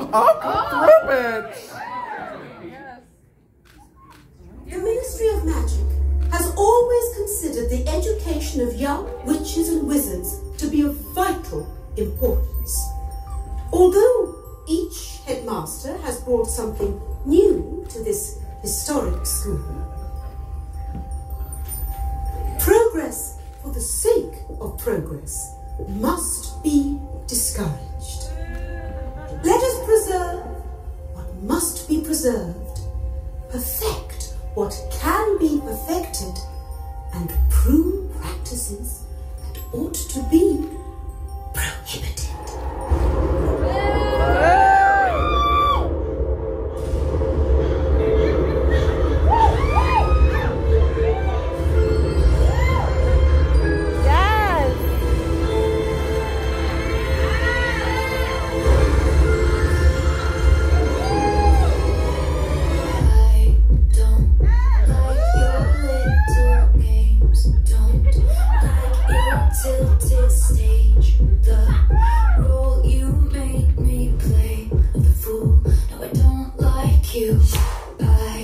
up through it. The Ministry of Magic has always considered the education of young witches and wizards to be of vital importance. Although each headmaster has brought something new to this historic school, progress for the sake of progress must be discouraged. Let us preserve what must be preserved, perfect what can be perfected, and prune practices that ought to be prohibited. Tilted stage, the role you made me play of the fool. No, I don't like you. I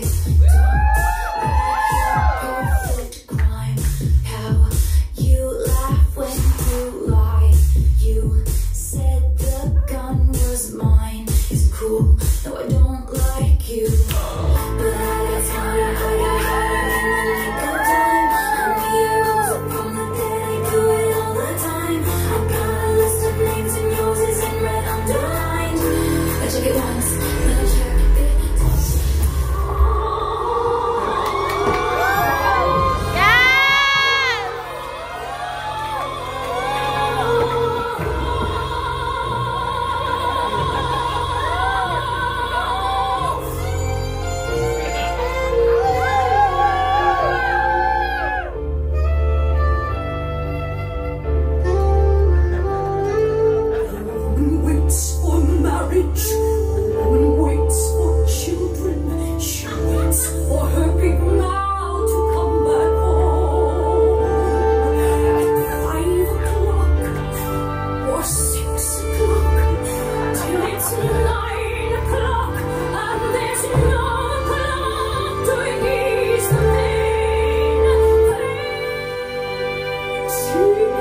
don't like your perfect crime. How you laugh when you lie. You said the gun was mine. Isn't cool. No, I don't like you. But I got smarter, I got harder in the nick of time. I'm the heroes up from the dead. I do it all the time. I've got a list of names and yours is in red underlined. I check it once, then I check it twice. See